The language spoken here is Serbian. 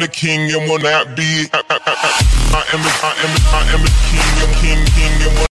the king and will not be. I am the king and king and will